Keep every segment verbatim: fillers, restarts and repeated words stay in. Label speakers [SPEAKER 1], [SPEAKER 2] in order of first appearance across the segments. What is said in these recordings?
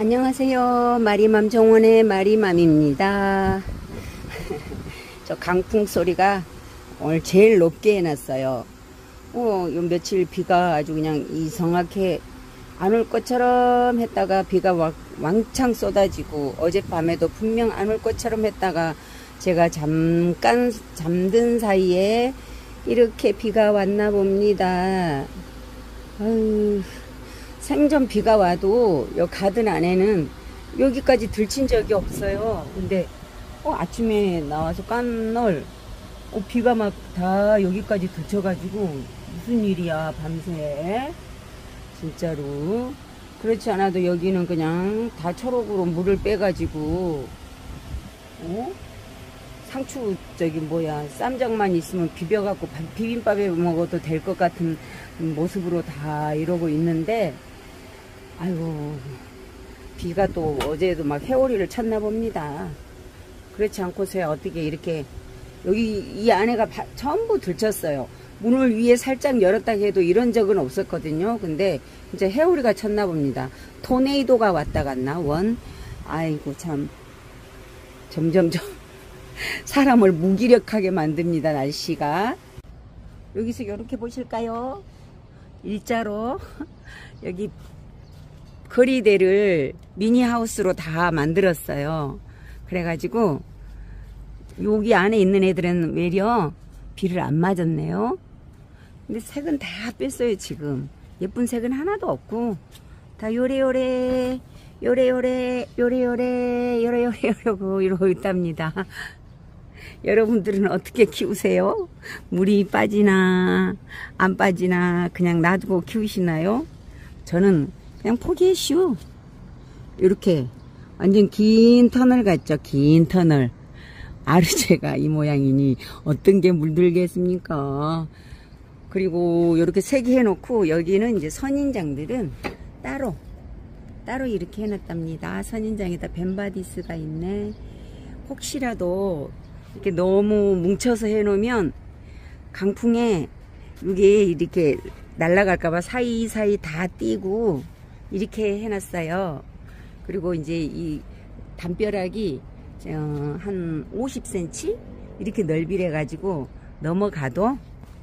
[SPEAKER 1] 안녕하세요. 마리맘 정원의 마리맘입니다. 저 강풍 소리가 오늘 제일 높게 해놨어요. 어, 요 며칠 비가 아주 그냥 이상하게 안 올 것처럼 했다가 비가 왕, 왕창 쏟아지고, 어젯밤에도 분명 안 올 것처럼 했다가 제가 잠깐 잠든 사이에 이렇게 비가 왔나 봅니다. 아유, 생전 비가 와도 요 가든 안에는 여기까지 들친 적이 없어요. 근데 어, 아침에 나와서 깜놀 어, 비가 막 다 여기까지 들쳐가지고 무슨 일이야 밤새. 진짜로. 그렇지 않아도 여기는 그냥 다 초록으로 물을 빼가지고 어? 상추 저기 뭐야 쌈장만 있으면 비벼갖고 비빔밥에 먹어도 될 것 같은 모습으로 다 이러고 있는데, 아이고 비가 또 어제도 막 회오리를 쳤나 봅니다. 그렇지 않고서야 어떻게 이렇게 여기 이 안에가 바, 전부 들쳤어요. 문을 위에 살짝 열었다 해도 이런 적은 없었거든요. 근데 이제 회오리가 쳤나 봅니다. 토네이도가 왔다 갔나 원. 아이고 참 점점점 사람을 무기력하게 만듭니다. 날씨가. 여기서 이렇게 보실까요? 일자로 여기 거리대를 미니하우스로 다 만들었어요. 그래가지고 여기 안에 있는 애들은 외려 비를 안 맞았네요. 근데 색은 다 뺐어요. 지금 예쁜 색은 하나도 없고 다 요래요래 요래요래 요래요래 요래요래 요래고 이러고 있답니다. 여러분들은 어떻게 키우세요? 물이 빠지나 안 빠지나 그냥 놔두고 키우시나요? 저는 그냥 포기했슈. 이렇게 완전 긴 터널 같죠? 긴 터널. 아르제가 이 모양이니 어떤 게 물들겠습니까? 그리고 이렇게 세 개 해놓고 여기는 이제 선인장들은 따로 따로 이렇게 해놨답니다. 선인장에다 벤바디스가 있네. 혹시라도 이렇게 너무 뭉쳐서 해놓으면 강풍에 이게 이렇게 날아갈까봐 사이사이 다 띄고 이렇게 해놨어요. 그리고 이제 이 담벼락이 어, 한 오십 센티미터 이렇게 넓이래 가지고 넘어가도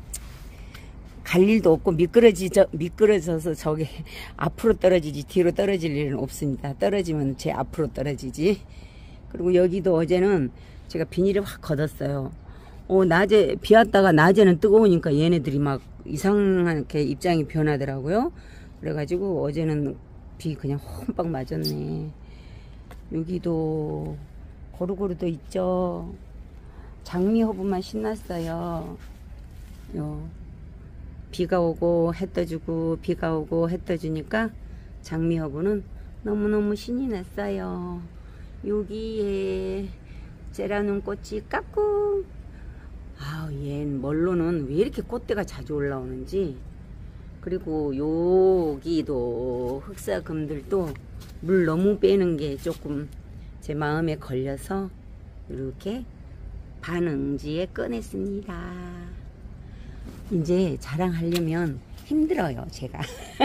[SPEAKER 1] 갈 일도 없고 미끄러지, 저, 미끄러져서 저게 앞으로 떨어지지 뒤로 떨어질 일은 없습니다. 떨어지면 제 앞으로 떨어지지. 그리고 여기도 어제는 제가 비닐을 확 걷었어요. 어, 낮에 비 왔다가 낮에는 뜨거우니까 얘네들이 막 이상하게 입장이 변하더라고요. 그래가지고 어제는 비 그냥 홈빡 맞았네. 여기도 고루고루도 있죠. 장미허브만 신났어요. 요 비가 오고 해 떠주고 비가 오고 해 떠주니까 장미허브는 너무너무 신이 났어요. 여기에 제라늄 꽃이 까꿍. 아우, 얜 멀로는 왜 이렇게 꽃대가 자주 올라오는지. 그리고 여기도 흑사금들도 물 너무 빼는 게 조금 제 마음에 걸려서 이렇게 반응지에 꺼냈습니다. 이제 자랑하려면 힘들어요. 제가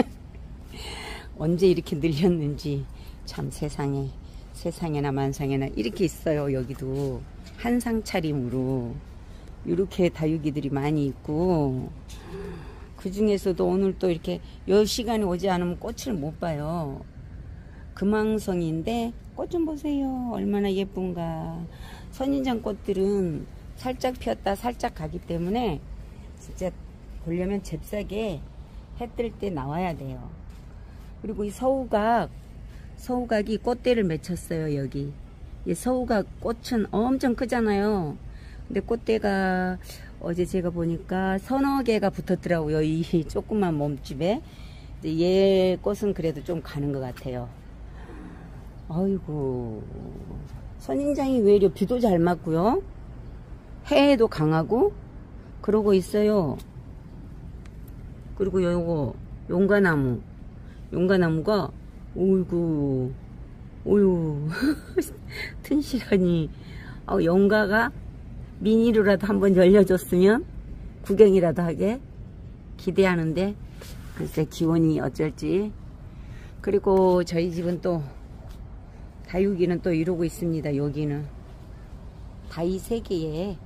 [SPEAKER 1] 언제 이렇게 늘렸는지 참 세상에 세상에나 만상에나 이렇게 있어요. 여기도 한상 차림으로 이렇게 다육이들이 많이 있고, 그 중에서도 오늘 또 이렇게 요 시간이 오지 않으면 꽃을 못 봐요. 금황성인데 꽃 좀 보세요. 얼마나 예쁜가. 선인장 꽃들은 살짝 피었다 살짝 가기 때문에 진짜 보려면 잽싸게 해 뜰 때 나와야 돼요. 그리고 이 서우각 서우각이 꽃대를 맺혔어요. 여기 이 서우각 꽃은 엄청 크잖아요. 근데 꽃대가 어제 제가 보니까 서너 개가 붙었더라고요. 이 조그만 몸집에. 얘 꽃은 그래도 좀 가는 것 같아요. 아이고, 선인장이 왜 이래 비도 잘 맞고요. 해에도 강하고 그러고 있어요. 그리고 요거 용가나무 용가나무가 어이구 어유 튼실하니. 어, 용가가 미니로라도 한번 열려줬으면 구경이라도 하게 기대하는데 글쎄 기온이 어쩔지. 그리고 저희 집은 또 다육이는 또 이러고 있습니다. 여기는 다이 세 개에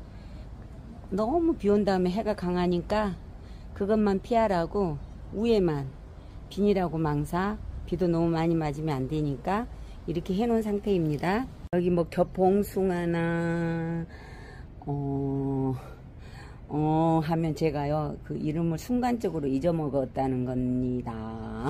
[SPEAKER 1] 너무 비 온 다음에 해가 강하니까 그것만 피하라고 위에만 비닐하고 망사, 비도 너무 많이 맞으면 안 되니까 이렇게 해 놓은 상태입니다. 여기 뭐 겹봉숭아나 어, 어 하면 제가요 그 이름을 순간적으로 잊어먹었다는 겁니다.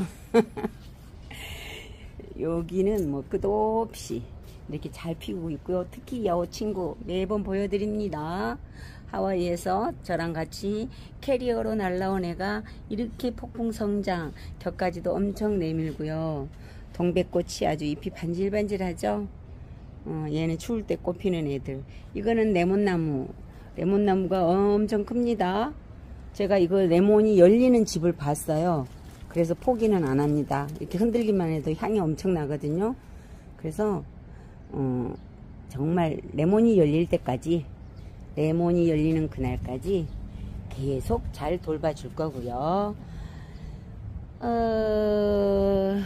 [SPEAKER 1] 여기는 뭐 끝없이 이렇게 잘 피우고 있고요. 특히 여 친구 매번 보여드립니다. 하와이에서 저랑 같이 캐리어로 날라온 애가 이렇게 폭풍성장, 격까지도 엄청 내밀고요. 동백꽃이 아주 잎이 반질반질하죠. 어, 얘는 추울 때 꽃피는 애들. 이거는 레몬나무. 레몬나무가 엄청 큽니다. 제가 이거 레몬이 열리는 집을 봤어요. 그래서 포기는 안 합니다. 이렇게 흔들기만 해도 향이 엄청 나거든요. 그래서 어, 정말 레몬이 열릴 때까지, 레몬이 열리는 그날까지 계속 잘 돌봐줄 거고요. 어,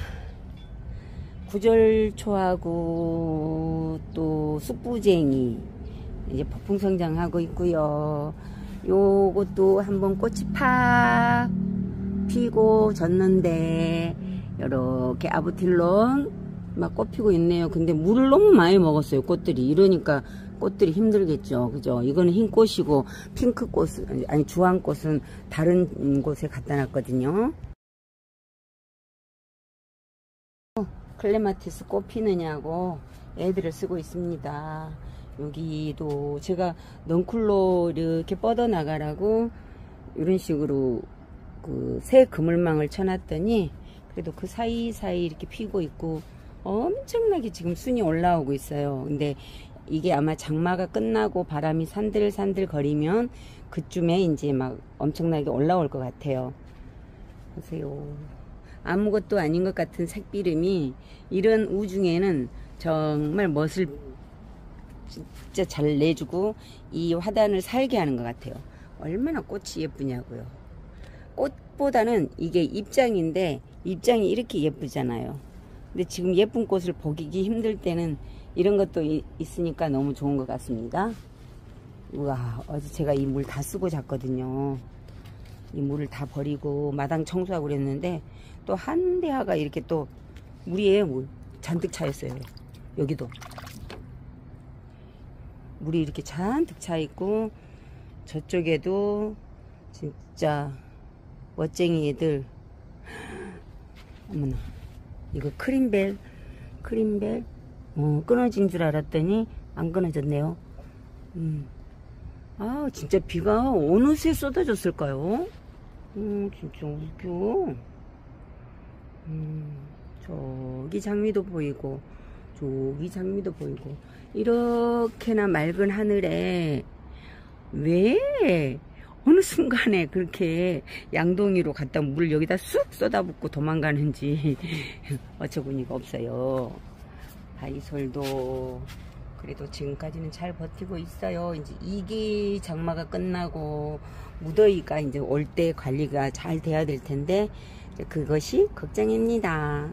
[SPEAKER 1] 구절초하고 또 쑥부쟁이 이제 폭풍성장하고 있고요. 요것도 한번 꽃이 팍 피고 졌는데 이렇게 아부틸론 막 꽃 피고 있네요. 근데 물을 너무 많이 먹었어요. 꽃들이. 이러니까 꽃들이 힘들겠죠. 그죠? 이거는 흰 꽃이고 핑크 꽃은, 아니 주황 꽃은 다른 곳에 갖다 놨거든요. 클레마티스 꽃 피느냐고 애들을 쓰고 있습니다. 여기도 제가 넝쿨로 이렇게 뻗어 나가라고 이런 식으로 그 새 그물망을 쳐놨더니 그래도 그 사이사이 이렇게 피고 있고 엄청나게 지금 순이 올라오고 있어요. 근데 이게 아마 장마가 끝나고 바람이 산들산들 거리면 그쯤에 이제 막 엄청나게 올라올 것 같아요. 보세요. 아무것도 아닌 것 같은 색비름이 이런 우중에는 정말 멋을 진짜 잘 내주고 이 화단을 살게 하는 것 같아요. 얼마나 꽃이 예쁘냐고요. 꽃보다는 이게 입장인데 입장이 이렇게 예쁘잖아요. 근데 지금 예쁜 꽃을 보기 힘들 때는 이런 것도 이, 있으니까 너무 좋은 것 같습니다. 우와, 어제 제가 이 물 다 쓰고 잤거든요. 이 물을 다 버리고 마당 청소하고 그랬는데 또 한 대화가 이렇게 또 물이에요. 물 잔뜩 차 있어요. 여기도 물이 이렇게 잔뜩 차 있고 저쪽에도 진짜 멋쟁이 애들. 어머나, 이거 크림벨 크림벨 어, 끊어진 줄 알았더니 안 끊어졌네요. 음. 아 진짜 비가 어느새 쏟아졌을까요? 음, 진짜 웃겨. 음, 저기 장미도 보이고 저기 장미도 보이고 이렇게나 맑은 하늘에 왜 어느 순간에 그렇게 양동이로 갖다 물 여기다 쑥 쏟아붓고 도망가는지 어처구니가 없어요. 바이솔도 그래도 지금까지는 잘 버티고 있어요. 이제 이기 장마가 끝나고 무더위가 이제 올 때 관리가 잘 돼야 될 텐데 이제 그것이 걱정입니다.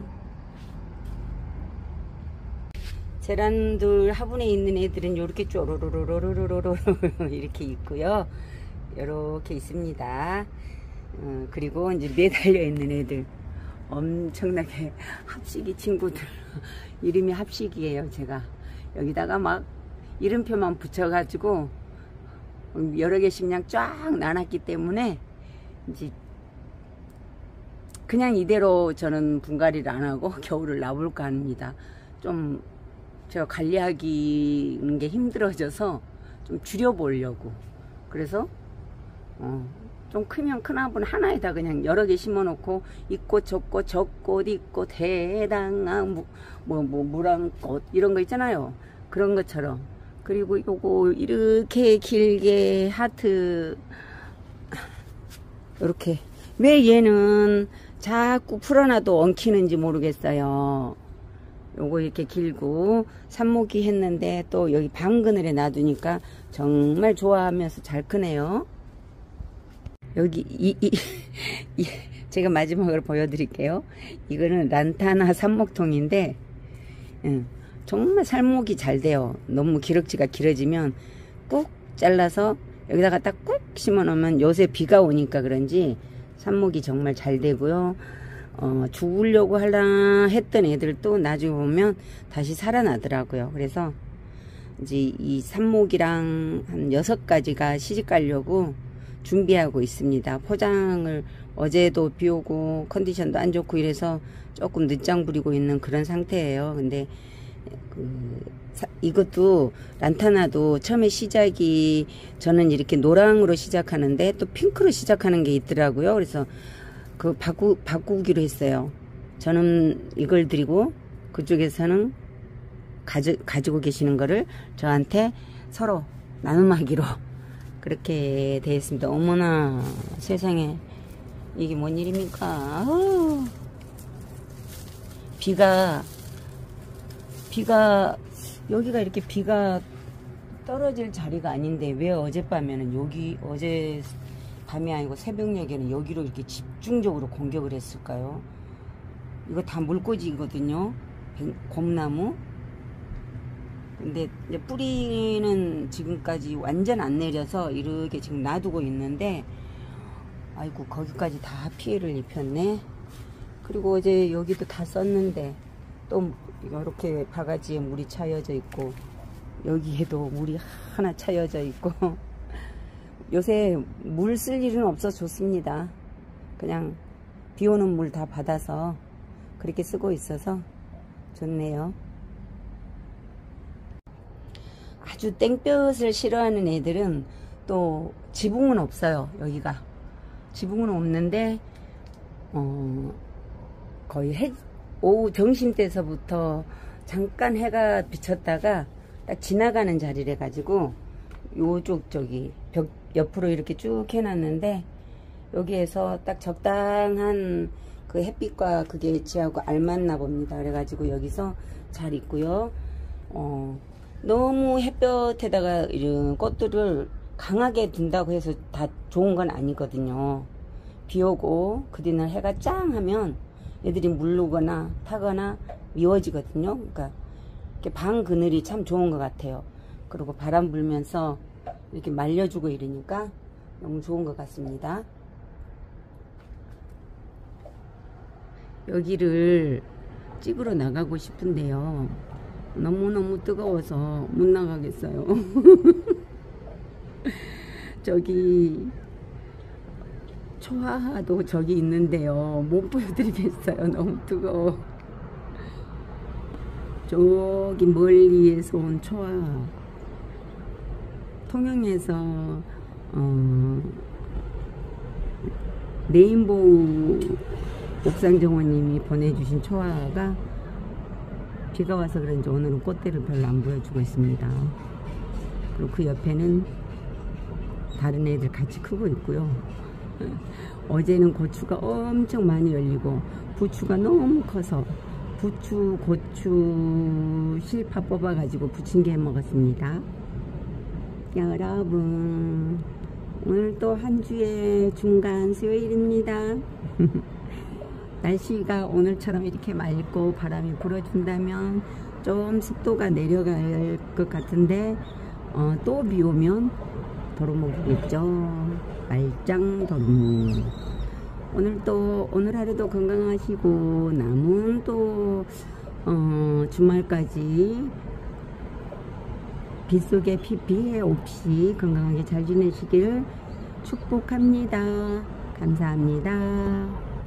[SPEAKER 1] 제란들 화분에 있는 애들은 이렇게 쪼로로로로로로로 이렇게 있고요. 이렇게 있습니다. 어, 그리고 이제 매달려 있는 애들 엄청나게 합식이 친구들 이름이 합식이에요. 제가 여기다가 막 이름표만 붙여가지고 여러 개 심량 쫙 나눴기 때문에 이제 그냥 이대로 저는 분갈이를 안 하고 겨울을 나볼까 합니다. 좀 제가 관리하기 게 힘들어져서 좀 줄여보려고. 그래서 어, 좀 크면 큰 화분 하나에다 그냥 여러 개 심어 놓고 이 꽃 저 꽃 저 꽃 이 꽃 해당한 뭐 뭐 뭐 무랑꽃 이런 거 있잖아요. 그런 것처럼. 그리고 요거 이렇게 길게 하트 이렇게. 왜 얘는 자꾸 풀어놔도 엉키는지 모르겠어요. 요거 이렇게 길고 삽목이 했는데 또 여기 방 그늘에 놔두니까 정말 좋아하면서 잘 크네요. 여기 이, 이, 이 제가 마지막으로 보여드릴게요. 이거는 란타나 삽목통인데 응, 정말 살목이 잘 돼요. 너무 기럭지가 길어지면 꾹 잘라서 여기다가 딱 꾹 심어 놓으면 요새 비가 오니까 그런지 삽목이 정말 잘 되고요. 어, 죽으려고 하려 했던 애들도 나중에 보면 다시 살아나더라고요. 그래서 이제 이 삽목이랑 한 여섯 가지가 시집 가려고 준비하고 있습니다. 포장을 어제도 비 오고 컨디션도 안 좋고 이래서 조금 늦장 부리고 있는 그런 상태예요. 근데 그 사, 이것도 란타나도 처음에 시작이 저는 이렇게 노랑으로 시작하는데 또 핑크로 시작하는 게 있더라고요. 그래서 그 바꾸, 바꾸기로 했어요. 저는 이걸 드리고 그쪽에서는 가지, 가지고 계시는 거를 저한테 서로 나눔하기로 그렇게 되어 있습니다. 어머나 세상에 이게 뭔 일입니까? 아우, 비가 비가 여기가 이렇게 비가 떨어질 자리가 아닌데 왜 어젯밤에는 여기 어제 밤이 아니고 새벽녘에는 여기로 이렇게 집중적으로 공격을 했을까요? 이거 다 물꽂이거든요. 곰나무. 근데 이제 뿌리는 지금까지 완전 안 내려서 이렇게 지금 놔두고 있는데 아이고 거기까지 다 피해를 입혔네. 그리고 어제 여기도 다 썼는데 또 이렇게 바가지에 물이 차여져 있고 여기에도 물이 하나 차여져 있고 요새 물 쓸 일은 없어 좋습니다. 그냥 비 오는 물 다 받아서 그렇게 쓰고 있어서 좋네요. 아주 땡볕을 싫어하는 애들은 또 지붕은 없어요. 여기가 지붕은 없는데 어 거의 해, 오후 점심때서부터 잠깐 해가 비쳤다가 딱 지나가는 자리래 가지고 요쪽 저기 벽 옆으로 이렇게 쭉 해놨는데 여기에서 딱 적당한 그 햇빛과 그게 지하고 알맞나 봅니다. 그래가지고 여기서 잘 있고요. 어, 너무 햇볕에다가 이런 꽃들을 강하게 둔다고 해서 다 좋은 건 아니거든요. 비 오고 그 뒤날 해가 짱 하면 애들이 물르거나 타거나 미워지거든요. 그러니까 이렇게 방 그늘이 참 좋은 것 같아요. 그리고 바람 불면서 이렇게 말려주고 이러니까 너무 좋은 것 같습니다. 여기를 찍으러 나가고 싶은데요. 너무너무 뜨거워서 못 나가겠어요. 저기 초하도 저기 있는데요. 못 보여드리겠어요. 너무 뜨거워. 저기 멀리에서 온 초하. 통영에서 어, 레인보우 옥상정원님이 보내주신 초하가 비가 와서 그런지 오늘은 꽃대를 별로 안 보여주고 있습니다. 그리고 그 옆에는 다른 애들 같이 크고 있고요. 어제는 고추가 엄청 많이 열리고 부추가 너무 커서 부추, 고추 실파 뽑아 가지고 부침개 해 먹었습니다. 여러분 오늘 또 한 주의 중간 수요일입니다. 날씨가 오늘처럼 이렇게 맑고 바람이 불어준다면 좀 습도가 내려갈 것 같은데 어, 또 비 오면 도루묵이겠죠. 말짱 도루묵. 오늘 또 오늘 하루도 건강하시고 남은 또 어, 주말까지 빗속에 피해 없이 건강하게 잘 지내시길 축복합니다. 감사합니다.